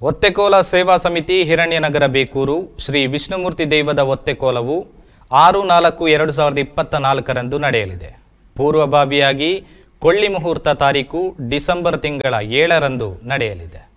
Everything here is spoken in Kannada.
ಒತ್ತೆಕೋಲ ಸೇವಾ ಸಮಿತಿ ಹಿರಣ್ಯನಗರ ಬೇಕೂರು ಶ್ರೀ ವಿಷ್ಣುಮೂರ್ತಿ ದೈವದ ಒತ್ತೆಕೋಲವು 6/4/2024 ನಡೆಯಲಿದೆ. ಪೂರ್ವಭಾವಿಯಾಗಿ ಕೊಳ್ಳಿ ಮುಹೂರ್ತ ತಾರೀಕು ಡಿಸೆಂಬರ್ ತಿಂಗಳ 7 ನಡೆಯಲಿದೆ.